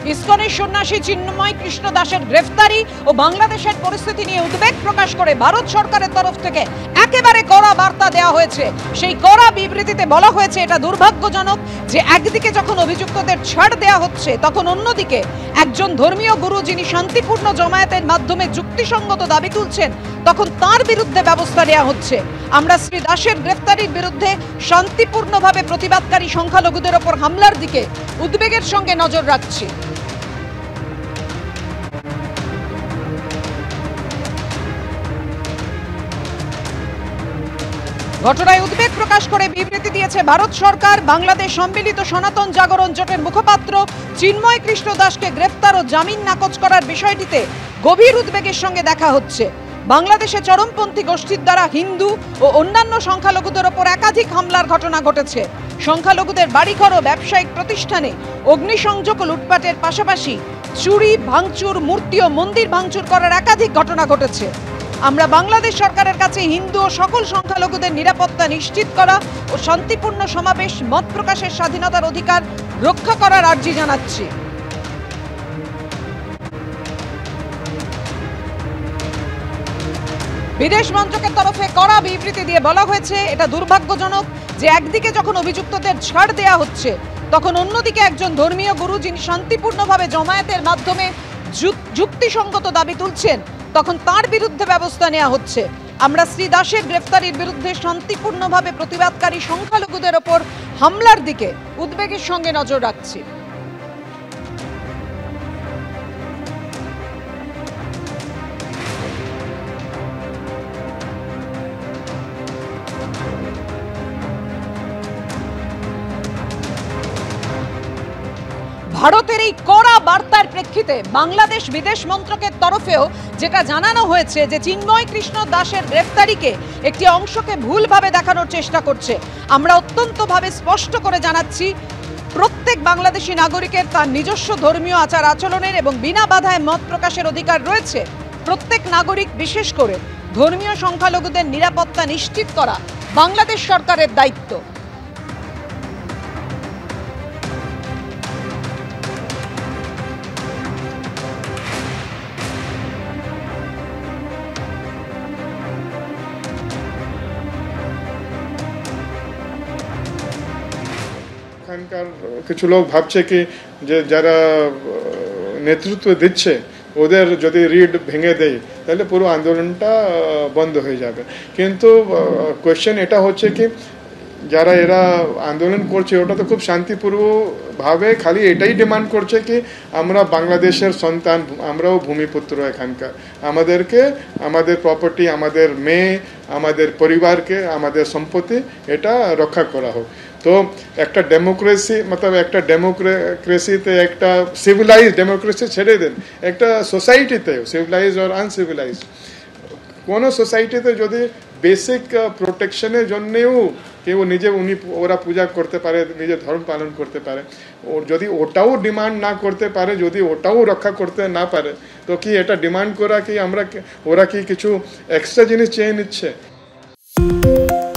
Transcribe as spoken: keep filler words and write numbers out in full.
ইসকনের সন্ন্যাসী চিন্ময় কৃষ্ণ দাসের গ্রেফতারি ও বাংলাদেশের পরিস্থিতি নিয়ে উদ্বেগ প্রকাশ করে ভারত সরকারের তরফ থেকে একেবারে কড়া বার্তা দেওয়া হয়েছে। সেই কড়া বিবৃতিতে বলা হয়েছে, এটা দুর্ভাগ্যজনক যে একদিকে যখন অভিযুক্তদের ছাড় দেওয়া হচ্ছে, তখন অন্যদিকে একজন ধর্মীয় গুরু যিনি শান্তিপূর্ণ জমায়েতের মাধ্যমে যুক্তিসঙ্গত দাবি তুলছেন, তখন তার বিরুদ্ধে ব্যবস্থা নেওয়া হচ্ছে। আমরা শ্রী দাসের গ্রেফতারির বিরুদ্ধে শান্তিপূর্ণভাবে প্রতিবাদকারী সংখ্যালঘুদের ওপর হামলার দিকে উদ্বেগের সঙ্গে নজর রাখছি। ঘটনায় উদ্বেগ প্রকাশ করে বিবৃতি দিয়েছে ভারত সরকার। বাংলাদেশ সম্মিলিত সনাতন জাগরণ জোটের মুখপাত্র চিন্ময় কৃষ্ণ দাসকে গ্রেফতার ও জামিন নাকচ করার বিষয়টিতে গভীর উদ্বেগের সঙ্গে দেখা হচ্ছে। বাংলাদেশে চরমপন্থী গোষ্ঠীর দ্বারা হিন্দু ও অন্যান্য সংখ্যালঘুদের ওপর একাধিক হামলার ঘটনা ঘটেছে। সংখ্যালঘুদের বাড়িঘর ও ব্যবসায়িক প্রতিষ্ঠানে অগ্নিসংযোগ ও লুটপাটের পাশাপাশি চুরি, ভাঙচুর, মূর্তি ও মন্দির ভাঙচুর করার একাধিক ঘটনা ঘটেছে। আমরা বাংলাদেশ সরকারের কাছে হিন্দু ও সকল সংখ্যালঘুদের নিরাপত্তা নিশ্চিত করা ও শান্তিপূর্ণ সমাবেশ, মত প্রকাশের স্বাধীনতার অধিকার রক্ষা করার আর্জি জানাচ্ছি। বিদেশ মন্ত্রকের তরফে কড়া বিবৃতি দিয়ে বলা হয়েছে, এটা দুর্ভাগ্যজনক যে একদিকে যখন অভিযুক্তদের ছাড় দেওয়া হচ্ছে, তখন অন্যদিকে একজন ধর্মীয় গুরু যিনি শান্তিপূর্ণভাবে জমায়েতের মাধ্যমে যুক্তিসঙ্গত দাবি তুলছেন, তখন তার বিরুদ্ধে ব্যবস্থা নেওয়া হচ্ছে। আমরা শ্রী দাসের গ্রেফতারির বিরুদ্ধে শান্তিপূর্ণভাবে প্রতিবাদকারী সংখ্যালঘুদের ওপর হামলার দিকে উদ্বেগের সঙ্গে নজর রাখছি। ভারতের এই কড়া বার্তার প্রেক্ষিতে বাংলাদেশ বিদেশ মন্ত্রকের তরফেও যেটা জানানো হয়েছে যে চিন্ময় কৃষ্ণ দাসের গ্রেফতারিকে একটি অংশকে ভুলভাবে দেখানোর চেষ্টা করছে। আমরা অত্যন্তভাবে স্পষ্ট করে জানাচ্ছি, প্রত্যেক বাংলাদেশি নাগরিকের তার নিজস্ব ধর্মীয় আচার আচরণের এবং বিনা বাধায় মত প্রকাশের অধিকার রয়েছে। প্রত্যেক নাগরিক, বিশেষ করে ধর্মীয় সংখ্যালঘুদের নিরাপত্তা নিশ্চিত করা বাংলাদেশ সরকারের দায়িত্ব। এখানকার কিছু লোক ভাবছে কি যে যারা নেতৃত্ব দিচ্ছে ওদের যদি রিড ভেঙে দেয় তাহলে পুরো আন্দোলনটা বন্ধ হয়ে যাবে। কিন্তু কোয়েশ্চেন এটা হচ্ছে কি যারা এরা আন্দোলন করছে ওটা তো খুব শান্তিপূর্ণভাবে খালি এটাই ডিমান্ড করছে কি আমরা বাংলাদেশের সন্তান, আমরাও ভূমিপুত্র এখানকার, আমাদেরকে আমাদের প্রপার্টি, আমাদের মেয়ে, আমাদের পরিবারকে, আমাদের সম্পত্তি এটা রক্ষা করা হোক। তো একটা ডেমোক্রেসি মতলব একটা ডেমোক্রেসিতে একটা সিভিলাইজ ডেমোক্রেসি ছেড়ে দেন, একটা সোসাইটিতে সিভিলাইজ আর আনসিভিলাইজ কোনো সোসাইটিতে যদি বেসিক প্রোটেকশনের জন্যেও কেউ নিজে উনি ওরা পূজা করতে পারে, নিজের ধর্ম পালন করতে পারে, ও যদি ওটাও ডিমান্ড না করতে পারে, যদি ওটাও রক্ষা করতে না পারে, তো কি এটা ডিমান্ড করা কি আমরা ওরা কি কিছু এক্সট্রা জিনিস চেয়ে নিচ্ছে?